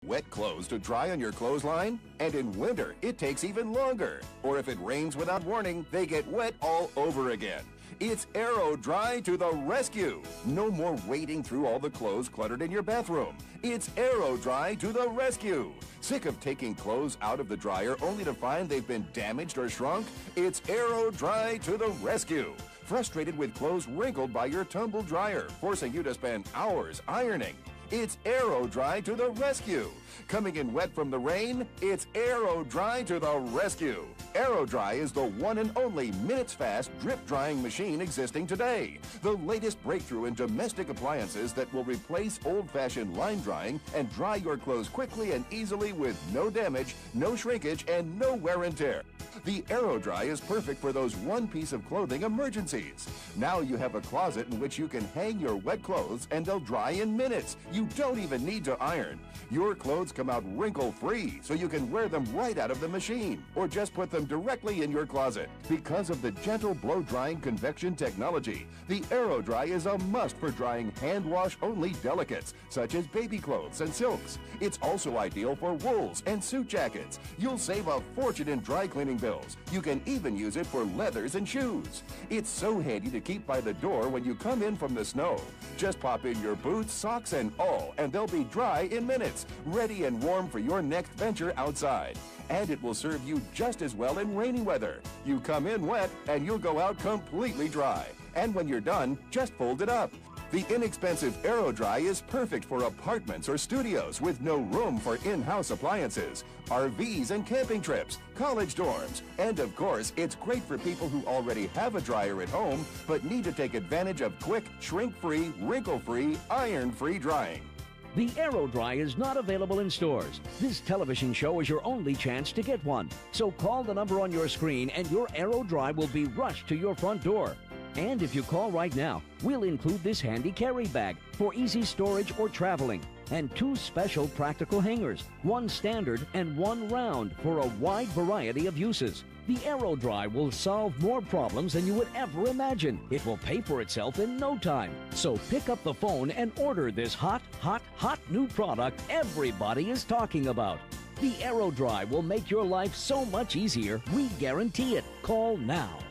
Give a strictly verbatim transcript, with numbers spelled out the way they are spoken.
Wet clothes to dry on your clothesline? And in winter, it takes even longer. Or if it rains without warning, they get wet all over again. It's Aero-Dry to the rescue. No more wading through all the clothes cluttered in your bathroom. It's Aero-Dry to the rescue. Sick of taking clothes out of the dryer only to find they've been damaged or shrunk? It's Aero-Dry to the rescue. Frustrated with clothes wrinkled by your tumble dryer, forcing you to spend hours ironing? It's Aero-Dry to the rescue. Coming in wet from the rain? It's Aero-Dry to the rescue. Aero-Dry is the one and only minutes-fast drip drying machine existing today. The latest breakthrough in domestic appliances that will replace old-fashioned line drying and dry your clothes quickly and easily with no damage, no shrinkage, and no wear and tear. The Aero-Dry is perfect for those one piece of clothing emergencies. Now you have a closet in which you can hang your wet clothes and they'll dry in minutes. You don't even need to iron. Your clothes come out wrinkle-free, so you can wear them right out of the machine or just put them directly in your closet. Because of the gentle blow-drying convection technology, the Aero-Dry is a must for drying hand-wash-only delicates, such as baby clothes and silks. It's also ideal for wools and suit jackets. You'll save a fortune in dry cleaning bills. You can even use it for leathers and shoes. It's so handy to keep by the door when you come in from the snow. Just pop in your boots, socks, and all, and they'll be dry in minutes, ready and warm for your next venture outside. And it will serve you just as well in rainy weather. You come in wet, and you'll go out completely dry. And when you're done, just fold it up. The inexpensive Aero-Dry is perfect for apartments or studios with no room for in-house appliances, R Vs and camping trips, college dorms, and of course, it's great for people who already have a dryer at home but need to take advantage of quick, shrink-free, wrinkle-free, iron-free drying. The Aero-Dry is not available in stores. This television show is your only chance to get one. So call the number on your screen and your Aero-Dry will be rushed to your front door. And if you call right now, we'll include this handy carry bag for easy storage or traveling, and two special practical hangers, one standard and one round for a wide variety of uses. The Aero-Dry will solve more problems than you would ever imagine. It will pay for itself in no time. So pick up the phone and order this hot, hot, hot new product everybody is talking about. The Aero-Dry will make your life so much easier, we guarantee it. Call now.